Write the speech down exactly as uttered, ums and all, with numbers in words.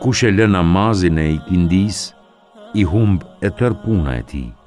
Kush e lë namazin e ikindis, i humb e tër puna e tij.